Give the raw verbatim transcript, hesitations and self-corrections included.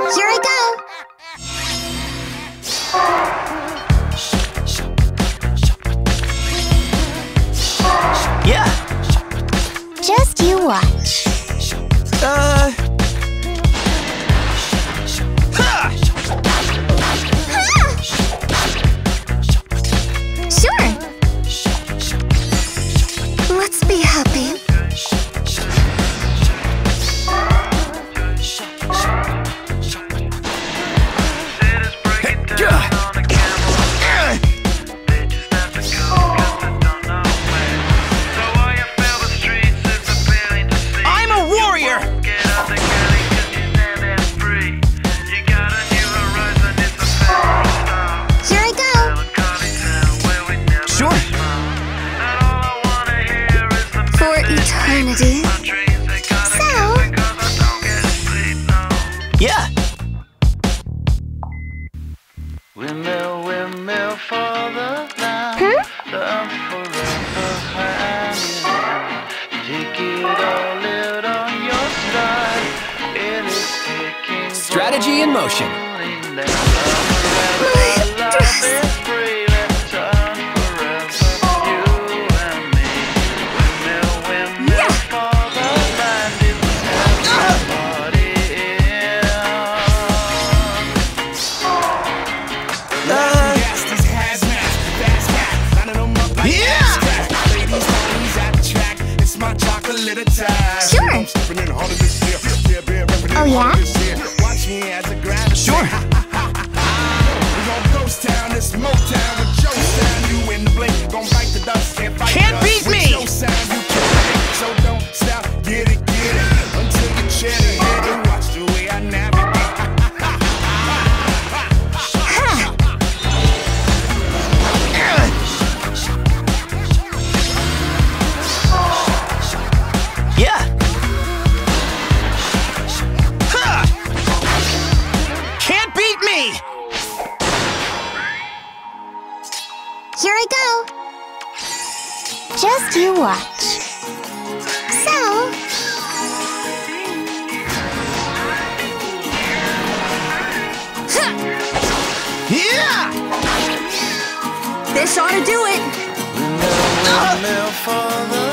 Here I go! Yeah! Just you watch. Uh... Ha! Sure! Let's be happy. Eternity. So? Yeah! Windmill, windmill for the land. Hmm? The forever hanging. Take it all out on your stride. It is taking Strategy in motion. My dress. Sure. Oh yeah? Sure. Can't beat me! So don't stop, get it, get it, until you chat it, hit it, watch the way I navigate. Yeah! Ha! Can't beat me! Here I go. Just you watch. So... Yeah! This ought to do it. Windmill, windmill for the